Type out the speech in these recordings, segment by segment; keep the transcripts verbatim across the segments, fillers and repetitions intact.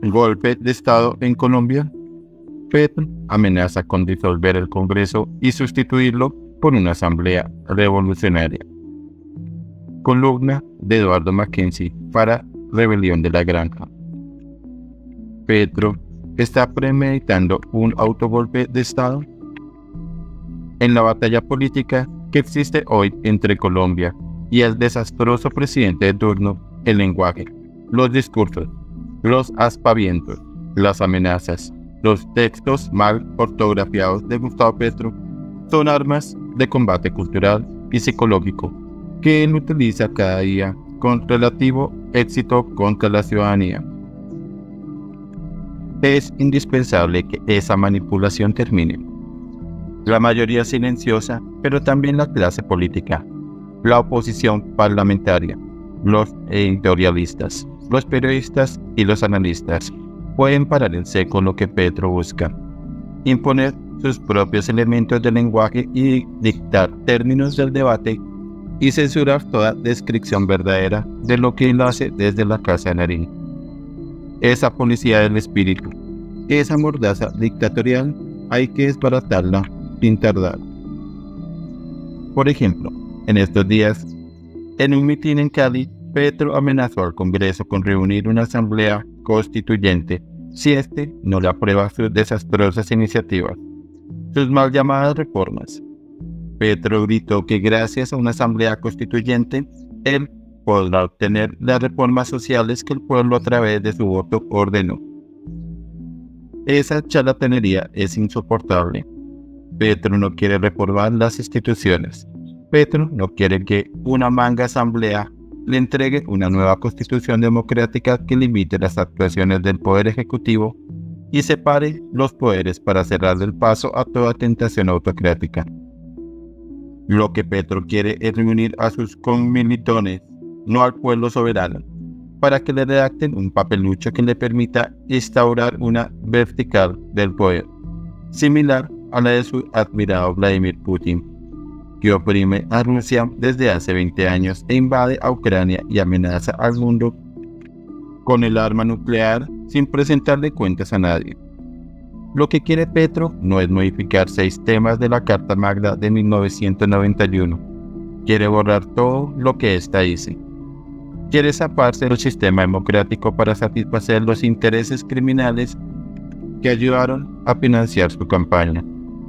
Golpe de Estado en Colombia. Petro amenaza con disolver el Congreso y sustituirlo por una asamblea revolucionaria. Columna de Eduardo Mackenzie para Rebelión de la Granja. Petro está premeditando un autogolpe de Estado. En la batalla política que existe hoy entre Colombia y el desastroso presidente de turno, el lenguaje, los discursos, los aspavientos, las amenazas, los textos mal ortografiados de Gustavo Petro son armas de combate cultural y psicológico que él utiliza cada día con relativo éxito contra la ciudadanía. Es indispensable que esa manipulación termine. La mayoría silenciosa, pero también la clase política, la oposición parlamentaria, los editorialistas, los periodistas y los analistas pueden parar en seco lo que Petro busca: imponer sus propios elementos de lenguaje y dictar términos del debate y censurar toda descripción verdadera de lo que él hace desde la Casa de Nariño. Esa policía del espíritu, esa mordaza dictatorial, hay que desbaratarla sin tardar. Por ejemplo, en estos días, en un mitin en Cali, Petro amenazó al Congreso con reunir una asamblea constituyente si éste no le aprueba sus desastrosas iniciativas, sus mal llamadas reformas. Petro gritó que gracias a una asamblea constituyente, él podrá obtener las reformas sociales que el pueblo a través de su voto ordenó. Esa charlatanería es insoportable. Petro no quiere reformar las instituciones. Petro no quiere que una manga asamblea le entregue una nueva constitución democrática que limite las actuaciones del Poder Ejecutivo y separe los poderes para cerrar el paso a toda tentación autocrática. Lo que Petro quiere es reunir a sus comilitones, no al pueblo soberano, para que le redacten un papelucho que le permita instaurar una vertical del poder, similar a la de su admirado Vladimir Putin, que oprime a Rusia desde hace veinte años e invade a Ucrania y amenaza al mundo con el arma nuclear sin presentarle cuentas a nadie. Lo que quiere Petro no es modificar seis temas de la Carta Magna de mil novecientos noventa y uno. Quiere borrar todo lo que ésta dice. Quiere zafarse del sistema democrático para satisfacer los intereses criminales que ayudaron a financiar su campaña.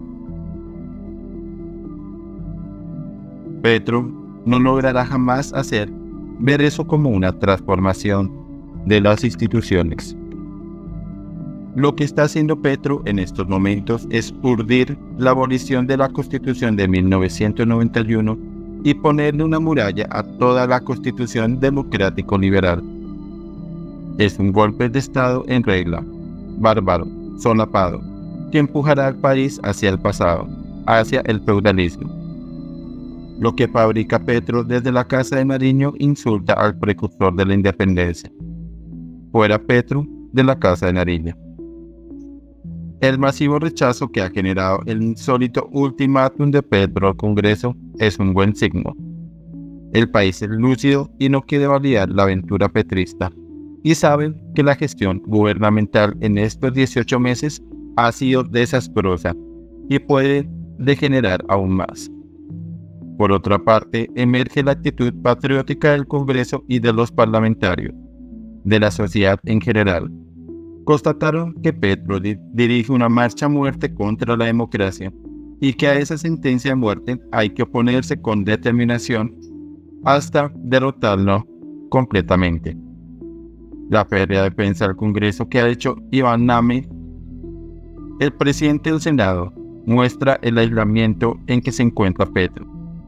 Petro no logrará jamás hacer ver eso como una transformación de las instituciones. Lo que está haciendo Petro en estos momentos es urdir la abolición de la Constitución de mil novecientos noventa y uno y ponerle una muralla a toda la Constitución democrático-liberal. Es un golpe de Estado en regla, bárbaro, solapado, que empujará al país hacia el pasado, hacia el feudalismo. Lo que fabrica Petro desde la Casa de Nariño insulta al precursor de la independencia. Fuera Petro de la Casa de Nariño. El masivo rechazo que ha generado el insólito ultimátum de Petro al Congreso es un buen signo. El país es lúcido y no quiere validar la aventura petrista, y saben que la gestión gubernamental en estos dieciocho meses ha sido desastrosa y puede degenerar aún más. Por otra parte, emerge la actitud patriótica del Congreso y de los parlamentarios, de la sociedad en general. Constataron que Petro di- dirige una marcha a muerte contra la democracia y que a esa sentencia de muerte hay que oponerse con determinación hasta derrotarlo completamente. La férrea defensa del Congreso que ha hecho Iván Name, el presidente del Senado, muestra el aislamiento en que se encuentra Petro.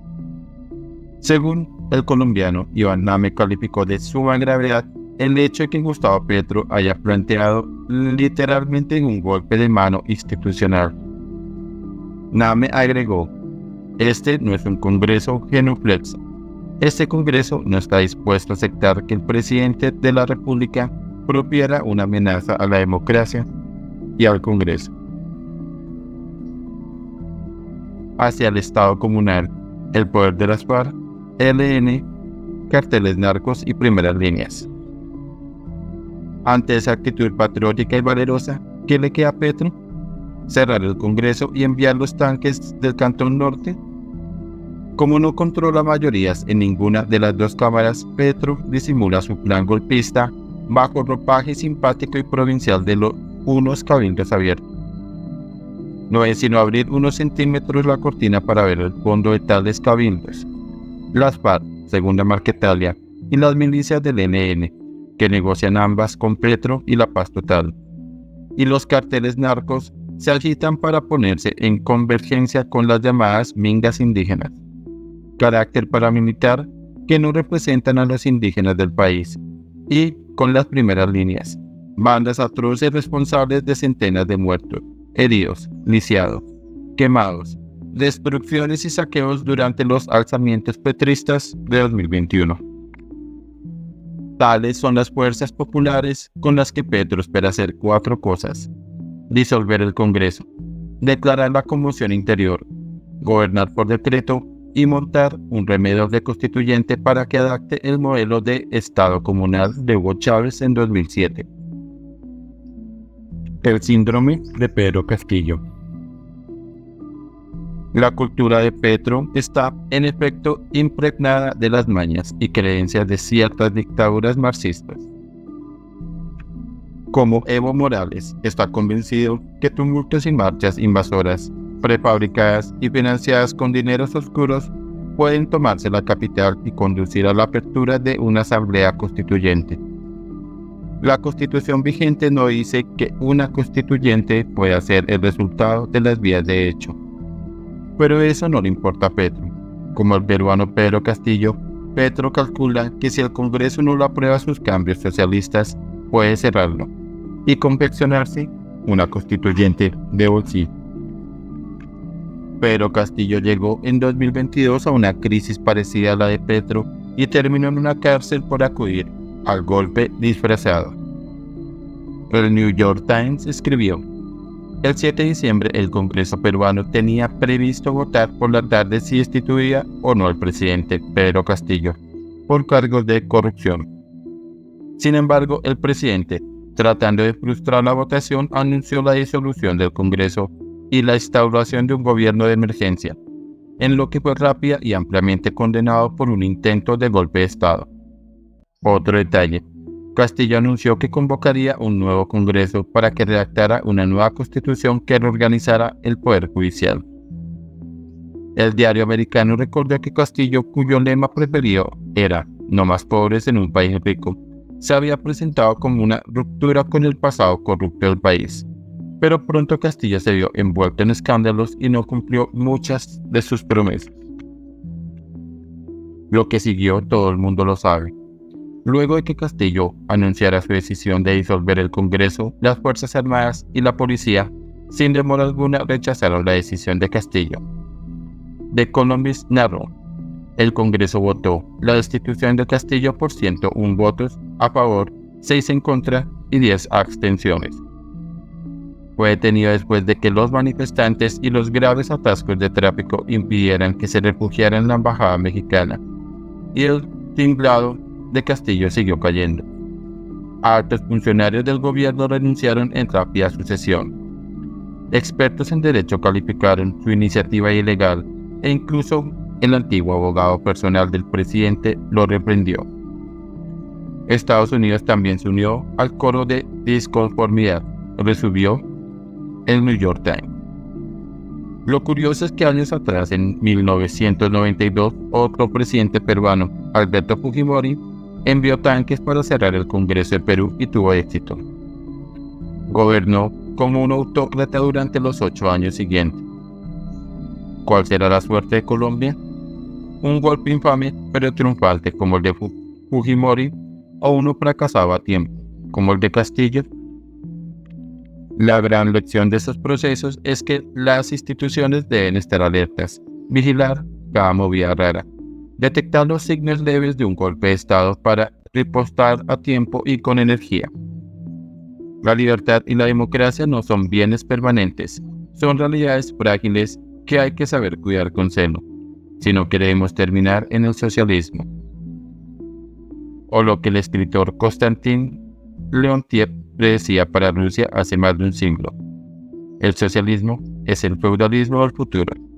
Según el colombiano, Iván Name calificó de suma gravedad el hecho de que Gustavo Petro haya planteado literalmente un golpe de mano institucional. Name agregó: este no es un Congreso genuflexo. Este Congreso no está dispuesto a aceptar que el presidente de la República propiera una amenaza a la democracia y al Congreso. Hacia el Estado comunal, el poder de las FARC, E L N, carteles narcos y primeras líneas. Ante esa actitud patriótica y valerosa, ¿qué le queda a Petro? ¿Cerrar el Congreso y enviar los tanques del Cantón Norte? Como no controla mayorías en ninguna de las dos cámaras, Petro disimula su plan golpista bajo ropaje simpático y provincial de los unos cabildos abiertos. No es sino abrir unos centímetros la cortina para ver el fondo de tales cabildos. Las FARC, Segunda Marquetalia, y las milicias del E L N, que negocian ambas con Petro y la paz total. Y los carteles narcos se agitan para ponerse en convergencia con las llamadas mingas indígenas, carácter paramilitar que no representan a los indígenas del país, y con las primeras líneas, bandas atroces responsables de centenas de muertos, heridos, lisiados, quemados, destrucciones y saqueos durante los alzamientos petristas de dos mil veintiuno. Tales son las fuerzas populares con las que Petro espera hacer cuatro cosas: disolver el Congreso, declarar la conmoción interior, gobernar por decreto y montar un remedio de constituyente para que adapte el modelo de Estado comunal de Hugo Chávez en dos mil siete. El síndrome de Pedro Castillo. La cultura de Petro está, en efecto, impregnada de las mañas y creencias de ciertas dictaduras marxistas. Como Evo Morales está convencido que tumultos y marchas invasoras, prefabricadas y financiadas con dineros oscuros, pueden tomarse la capital y conducir a la apertura de una asamblea constituyente. La Constitución vigente no dice que una constituyente pueda ser el resultado de las vías de hecho. Pero eso no le importa a Petro. Como el peruano Pedro Castillo, Petro calcula que si el Congreso no lo aprueba sus cambios socialistas, puede cerrarlo y confeccionarse una constituyente de bolsillo. Pedro Castillo llegó en dos mil veintidós a una crisis parecida a la de Petro y terminó en una cárcel por acudir al golpe disfrazado. El New York Times escribió: el siete de diciembre el Congreso peruano tenía previsto votar por la tarde si destituía o no al presidente Pedro Castillo por cargos de corrupción. Sin embargo, el presidente, tratando de frustrar la votación, anunció la disolución del Congreso y la instauración de un gobierno de emergencia, en lo que fue rápida y ampliamente condenado por un intento de golpe de Estado. Otro detalle: Castillo anunció que convocaría un nuevo Congreso para que redactara una nueva constitución que reorganizara el Poder Judicial. El diario americano recordó que Castillo, cuyo lema preferido era "no más pobres en un país rico", se había presentado como una ruptura con el pasado corrupto del país. Pero pronto Castillo se vio envuelto en escándalos y no cumplió muchas de sus promesas. Lo que siguió todo el mundo lo sabe. Luego de que Castillo anunciara su decisión de disolver el Congreso, las Fuerzas Armadas y la policía, sin demora alguna, rechazaron la decisión de Castillo. The Economist narró: el Congreso votó la destitución de Castillo por ciento uno votos a favor, seis en contra y diez abstenciones. Fue detenido después de que los manifestantes y los graves atascos de tráfico impidieran que se refugiara en la embajada mexicana, y el tinglado de Castillo siguió cayendo. Altos funcionarios del gobierno renunciaron en rápida sucesión. Expertos en derecho calificaron su iniciativa ilegal e incluso el antiguo abogado personal del presidente lo reprendió. Estados Unidos también se unió al coro de disconformidad, resumió el New York Times. Lo curioso es que años atrás, en mil novecientos noventa y dos, otro presidente peruano, Alberto Fujimori, envió tanques para cerrar el Congreso de Perú y tuvo éxito. Gobernó como un autócrata durante los ocho años siguientes. ¿Cuál será la suerte de Colombia? Un golpe infame pero triunfante como el de Fujimori, o uno fracasado a tiempo, como el de Castillo. La gran lección de estos procesos es que las instituciones deben estar alertas, vigilar cada movida rara, detectar los signos leves de un golpe de Estado para ripostar a tiempo y con energía. La libertad y la democracia no son bienes permanentes, son realidades frágiles que hay que saber cuidar con celo, si no queremos terminar en el socialismo. O lo que el escritor Konstantin Leontiev predecía para Rusia hace más de un siglo. El socialismo es el feudalismo del futuro.